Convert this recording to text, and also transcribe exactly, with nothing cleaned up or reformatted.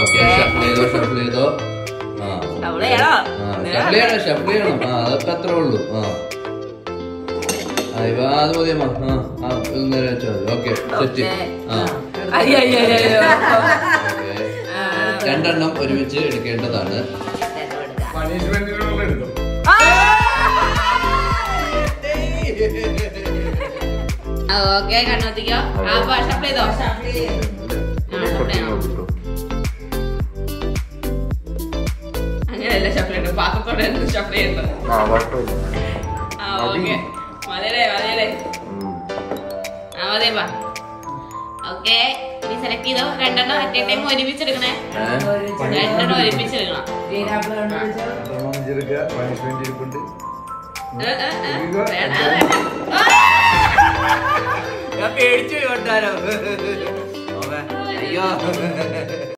okay shuffle ചെയ്തോ shuffle ചെയ്തോ ആ ഷഫിൾ ചെയ്യണം ഷഫിൾ ചെയ്യണം ആ അതൊക്കെ അത്രേ ഉള്ളൂ ആ അത് മതിയമ്മ ആ നേരെ വെച്ചാൽ മതി ഓക്കെ സെറ്റ് ആ രണ്ടെണ്ണം ഒരുമിച്ച് എടുക്കേണ്ടതാണ് ഓക്കെ കണ്ണോത്തിക്കോ അപ്പൊ ഷഫിൾ ചെയ്തോ അങ്ങനെയല്ല ഷഫിൾ ചെയ്യണം പാത്രത്തോടെ ഷഫിൾ ചെയ്യണ്ടോ ആ ഓക്കെ മതിയല്ലേ മതിയല്ലേ ആ മതിയപ്പാ ഓക്കെ ഇനി സെലക്ട് ചെയ്തോ രണ്ടെണ്ണം അറ്റ് ടൈം ഒരുമിച്ചെടുക്കണേ രണ്ടെണ്ണം ഒരുമിച്ചെടുക്കണം പേടിച്ചു കൊണ്ടാരോ അയ്യോ